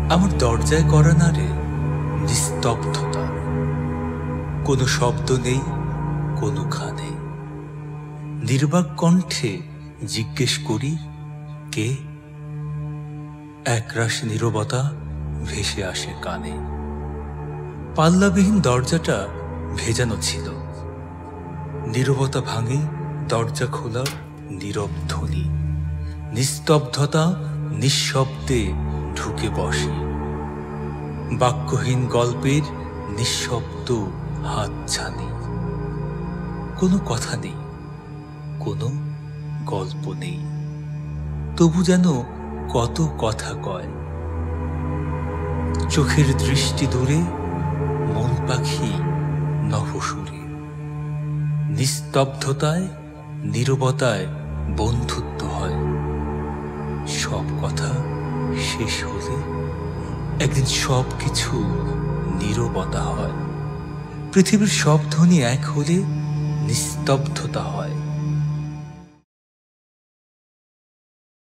আমার দরজায় করা নাড়ে নিস্তব্ধতা, কোনো শব্দ নেই কোনোখানে। নির্বাক কণ্ঠে জিজ্ঞেস করি, কে? একরাশ নীরবতা ভেসে আসে কানে। পাল্লাবিহীন দরজাটা ভেজানো ছিল। নীরবতা ভাঙে দরজা খোলার নীরব ধ্বনি। নিস্তব্ধতা নিঃশব্দে ঢুকে বসে। বাক্যহীন গল্পের নিঃশব্দ হাতছানি। কোনো কথা নেই, কোনো গল্প নেই, তবু যেন কত কথা কয়। চোখের দৃষ্টি দূরে, মন পাখি নভসুরে। নিস্তব্ধতায় নীরবতায় বন্ধুত্ব হয়। সব কথা শেষ হলে একদিন সব কিছু নীরবতা হয়। পৃথিবীর সব ধ্বনি এক হলে নিস্তব্ধতা হয়।